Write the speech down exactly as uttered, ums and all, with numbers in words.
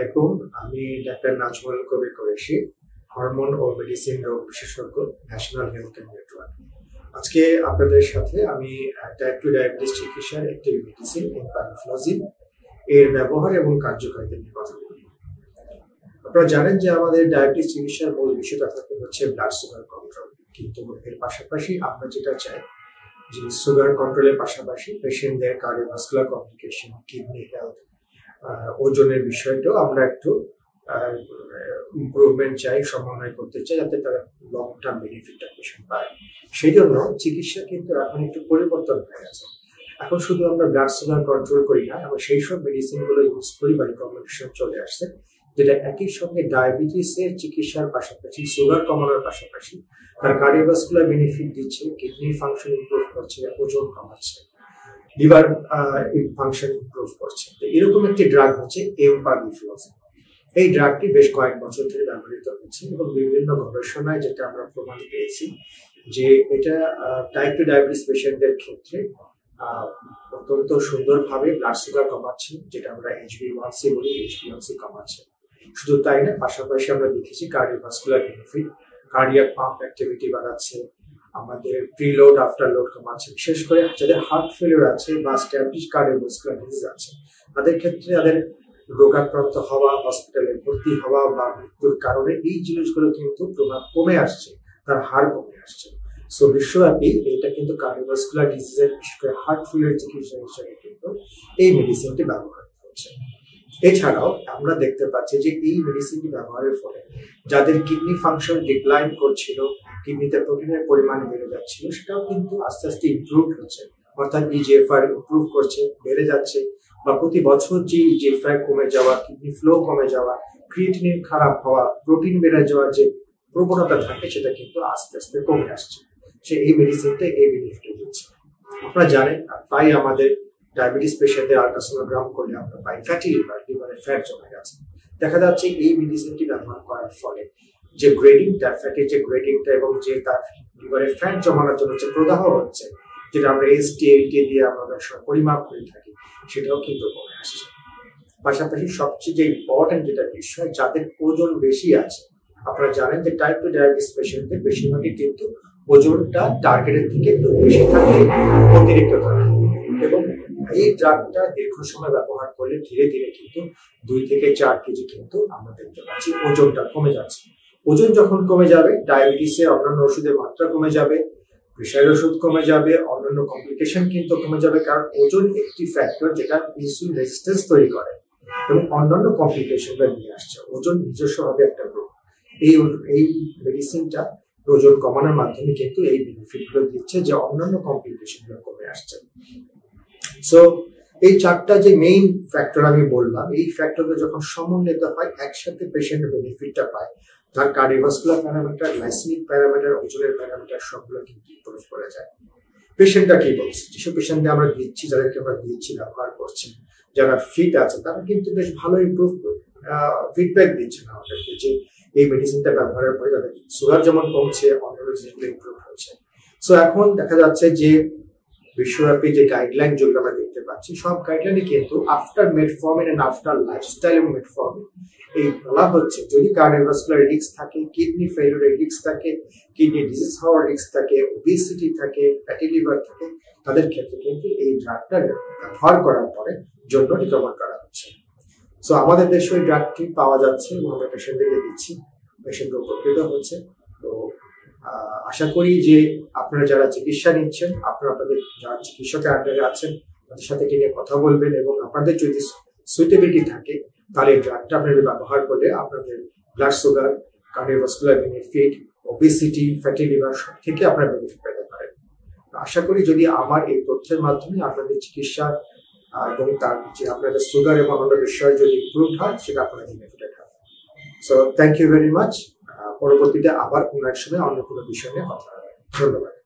আলাইকুম। আমি doctor Nazmul Kabir Qureshi, hormone ও মেডিসিন রোগ বিশেষজ্ঞ, ন্যাশনাল হেলথ কেয়ার নেটওয়ার্ক। আজকে আপনাদের সাথে আমি টাইপ টু ডায়াবেটিস চিকিৎসার একটি মেডিসিন এমপানিফ্লোজিন এর ব্যবহার এবং কার্যকারিতা নিয়ে কথা বলব। আপনারা জানেন যে আমাদের ডায়াবেটিস চিকিৎসার মূল বিষয়টা থাকে হচ্ছে ব্লাড সুগার কন্ট্রোল, কিন্তু এর পাশাপাশি আমরা যেটা চাই যে সুগার কন্ট্রোলের পাশাপাশি পেশেন্টদের কার্ডিওভাস্কুলার কমপ্লিকেশন, কিডনি হেলথ, ওজনের বিষয়টাও আমরা একটু ইমপ্রুভমেন্ট চাই, সমন্বয় করতে চাই যাতে তারা লং টার্ম বেনিফিটটা পেশেন্ট পায়। সেই জন্য চিকিৎসা কিন্তু এখন একটু পরিবর্তন হয়ে গেছে। এখন শুধু আমরা ব্লাড সুগার কন্ট্রোল করি না, আমরা সেই সব মেডিসিনগুলো ইউজ করি বা রিকমেন্ডেশন চলে আসছে যেটা একই সঙ্গে ডায়াবেটিসের চিকিৎসার পাশাপাশি সুগার কমানোর পাশাপাশি তার কার্ডিওভাস্কুলার বেনিফিট দিচ্ছে, কিডনি ফাংশন ইমপ্রুভ করছে, ওজন কমাচ্ছে, লিভার ফাংশন ইমপ্রুভ করছে। তো এরকম একটি ড্রাগ হচ্ছে এমপানিফ্লোজিন। এই ড্রাগটি বেশ কয়েক বছর ধরে ব্যবহৃত হচ্ছে এবং বিভিন্ন গবেষণায় যেটা আমরা প্রমাণ পেয়েছি যে এটা টাইপ টু ডায়াবেটিস পেশেন্টদের ক্ষেত্রে অত্যন্ত সুন্দরভাবে ব্লাড সুগার কমাচ্ছে, যেটা আমরা এইচ বি ওয়ান সি বলি, এইচ বি ওয়ান সি কমাচ্ছে। শুধু তাই না, পাশাপাশি আমরা দেখেছি cardiovascular benefit, cardiac pump activity বাড়াচ্ছে, আমাদের প্রিলোড আফটার লোড কমাচ্ছে। বিশেষ করে যাদের হার্ট ফেলিওর আছে বা স্ট্যাবলিশ কার্ডিওভাস্কুলার ডিজিজ আছে তাদের ক্ষেত্রে তাদের রোগাক্রান্ত হওয়া, হসপিটালে ভর্তি হওয়া বা মৃত্যুর কারণে এই জিনিসগুলো কিন্তু প্রভাব কমে আসছে, তার হার কমে আসছে। সো বিশ্বব্যাপী এটা কিন্তু কার্ডিওভাস্কুলার ডিজিজের, বিশেষ করে হার্ট ফেলিওর চিকিৎসা হিসেবে কিন্তু এই মেডিসিনটি ব্যবহার হচ্ছে। এছাড়াও আমরা দেখতে পাচ্ছি যে এই মেডিসিনটি ব্যবহারের ফলে যাদের কিডনি ফাংশন ডিক্লাইন করছিল, কিডনিতে প্রোটিনের পরিমাণ বেড়ে যাচ্ছিল, সেটাও কিন্তু আস্তে আস্তে ইমপ্রুভ হচ্ছে। অর্থাৎ ইজিএফআর ইমপ্রুভ করছে, বেড়ে যাচ্ছে, বা প্রতি বছর যে ইজিএফআর কমে যাওয়া, কিডনি ফ্লো কমে যাওয়া, ক্রিয়েটিনিন খারাপ হওয়া, প্রোটিন বেড়ে যাওয়ার যে প্রবণতা থাকে সেটা কিন্তু আস্তে আস্তে কমে আসছে। সে এই মেডিসিনটা এই বেনিফিট দিচ্ছে। আপনারা জানেন প্রায় আমাদের ডায়াবেটিস পেশেন্টদের আল্ট্রাসোনোগ্রাম করলে আমরা পাই ফ্যাটি লিভার, লিভারে ফ্যাট জমে গেছে। দেখা যাচ্ছে এই মেডিসিনটি ব্যবহার করার ফলে যে গ্রেডিংটা, ফ্যাটের যে গ্রেডিংটা এবং যে তার লিভারে ফ্যাট জমানোর জন্য যে প্রদাহ হচ্ছে, যেটা আমরা এসটি এইটি দিয়ে আমরা পরিমাপ করে থাকি, সেটাও কিন্তু কমে আসছে। পাশাপাশি সবচেয়ে যে ইম্পর্টেন্ট যেটা বিষয়, যাদের ওজন বেশি আছে, আপনারা জানেন যে টাইপ টু ডায়াবেটিস পেশেন্টদের বেশিরভাগই কিন্তু ওজনটা টার্গেটের থেকে একটু বেশি থাকে, অতিরিক্ত থাকে, এবং এই ড্রাগটা দীর্ঘ সময় ব্যবহার করলে ধীরে ধীরে কিন্তু দুই থেকে চার কেজি কিন্তু আমরা দেখতে পাচ্ছি ওজনটা কমে যাচ্ছে। ওজন যখন কমে যাবে, ডায়াবেটিসের অন্যান্য ওষুধের মাত্রা কমে যাবে, প্রেশারের ওষুধ কমে যাবে, অন্যান্য কমপ্লিকেশন কিন্তু কমে যাবে, কারণ ওজন একটি ফ্যাক্টর যেটা ইনসুলিন রেজিস্ট্যান্স তৈরি করে এবং অন্যান্য কমপ্লিকেশনটা নিয়ে আসছে। ওজন নিজস্বভাবে একটা রোগ। এই এই মেডিসিনটা ওজন কমানোর মাধ্যমে কিন্তু এই বেনিফিটগুলো দিচ্ছে, যে অন্যান্য কমপ্লিকেশনগুলো কমে আসছে। সো এই চারটা যে মেইন ফ্যাক্টর আমি বললাম, এই ফ্যাক্টরগুলো যখন সমন্বিত হয় একসাথে পেশেন্ট বেনিফিটটা পায়, তার কার্ডিওভাস্কুলার প্যারামিটার, গ্লাইসেমিক প্যারামিটার, ওজনের প্যারামিটার সবগুলো কিন্তু ইমপ্রুভ করে যায়। পেশেন্টটা কি বলছে, যেসব পেশেন্টকে আমরা দিচ্ছি, যাদেরকে আমরা দিচ্ছি, ব্যবহার করছি, যারা ফিট আছে তারা কিন্তু বেশ ভালো ইমপ্রুভ ফিডব্যাক দিচ্ছেন আমাদেরকে যে এই মেডিসিনটা ব্যবহারের পরে তাদের সুগার যেমন কমছে, অন্যান্য জিনিসগুলো ইমপ্রুভ হচ্ছে। সো এখন দেখা যাচ্ছে যে বিশ্বব্যাপী যে গাইডলাইন যেগুলো আমরা দেখতে পাচ্ছি, সব গাইডলাইনে কিন্তু after metformin and after lifestyle এবং মেটফর্মিন এই বলা হচ্ছে যদি কার্ডিওভাস্কুলার রিস্ক থাকে, কিডনি ফেলিওরের রিস্ক থাকে, কিডনি ডিজিজ হওয়ার রিস্ক থাকে, ওবেসিটি থাকে, ফ্যাটি লিভার থাকে, তাদের ক্ষেত্রে কিন্তু এই ড্রাগটা ব্যবহার করার পরে জন্য রিকমেন্ড করা হচ্ছে। সো আমাদের দেশে ওই ড্রাগটি পাওয়া যাচ্ছে এবং আমরা পেশেন্টদেরকে দিচ্ছি, পেশেন্ট উপকৃত হচ্ছে। তো আশা করি যে আপনারা যারা চিকিৎসা নিচ্ছেন, আপনারা আপনাদের যারা চিকিৎসকের আন্ডারে আছেন তাদের সাথে কিনে কথা বলবেন, এবং আপনাদের যদি সুইটেবিলিটি থাকে তাহলে এই ড্রাগটা আপনারা ব্যবহার করলে আপনাদের blood sugar, cardiovascular benefit, obesity, fatty liver সব থেকে আপনারা বেনিফিট পেতে পারেন। আশা করি যদি আমার এই তথ্যের মাধ্যমে আপনাদের চিকিৎসা এবং তার যে আপনাদের সুগার এবং অন্যান্য বিষয় যদি ইমপ্রুভ হয়, সেটা আপনারা বেনিফিটেড হয়। So thank you very much. পরবর্তীতে আবার কোনো এক সময় অন্য কোনো বিষয় নিয়ে কথা হবে। ধন্যবাদ।